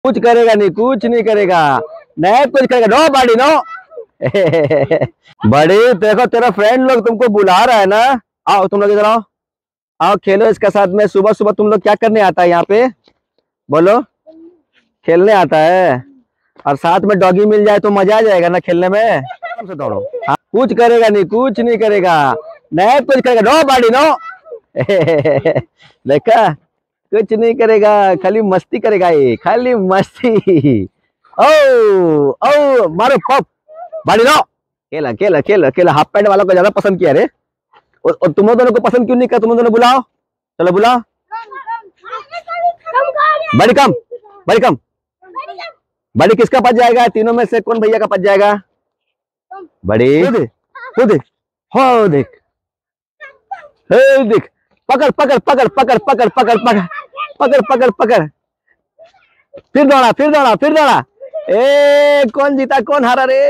कुछ करेगा नहीं, कुछ नहीं करेगा, नहीं कुछ करेगा। नो बड़ी नो। बड़ी देखो तेरा फ्रेंड लोग तुमको बुला रहा है ना, आओ तुम लोग इधर आओ, आओ खेलो इसके साथ में। सुबह सुबह तुम लोग क्या करने आता है यहाँ पे, बोलो? खेलने आता है, और साथ में डॉगी मिल जाए तो मजा आ जाएगा ना खेलने में। से दौड़ो। हाँ, कुछ करेगा नहीं, कुछ नहीं करेगा, नहीं कुछ करेगा। नो बड़ी नो। देखा, कुछ नहीं करेगा, खाली मस्ती करेगा ये, खाली मस्ती। ओ ओ मारो पप बड़ी नो। खेला खेला खेला खेला। हाफ पैंट वालों को ज्यादा पसंद किया रे, और तुम दोनों को पसंद क्यों नहीं किया? तुम दोनों बुलाओ, चलो बुलाओ। बड़ी कम, बड़ी कम। बड़ी किसका पच जाएगा? तीनों में से कौन भैया का पच जाएगा? बड़ी खुद हो देख, देख, पकड़ पकड़ पकड़ पकड़ पकड़ पकड़ पकड़ पकड़ पकड़ पकड़। फिर दौड़ा, फिर दौड़ा, फिर दौड़ा। ए कौन जीता कौन हारा रे?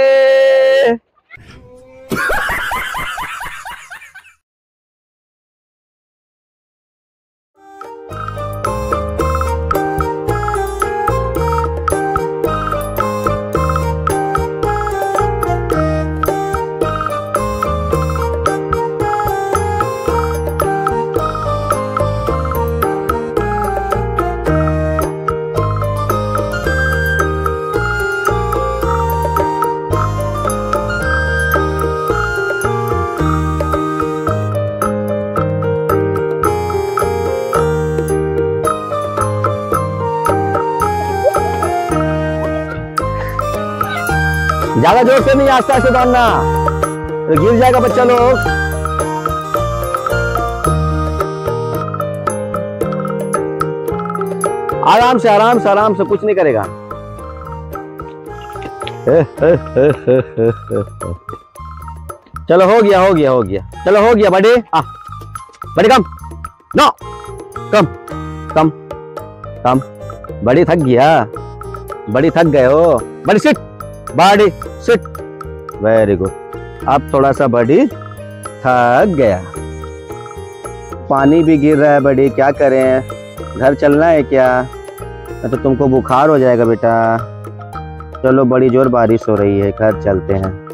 ज्यादा जोर से नहीं, आस्ते आस्ते दौड़ना, तो गिर जाएगा बच्चा लोग। आराम से आराम से आराम से, कुछ नहीं करेगा। चलो हो गया हो गया हो गया, चलो हो गया। बड़ी आ, बड़ी कम, नो कम कम कम। बड़ी थक गया, बड़ी थक गए हो। बड़ी सिट, बड़ी सिट, वेरी गुड। अब थोड़ा सा बड़ी थक गया। पानी भी गिर रहा है बड़ी, क्या करें? घर चलना है क्या? तो तुमको बुखार हो जाएगा बेटा। चलो बड़ी जोर बारिश हो रही है, घर चलते हैं।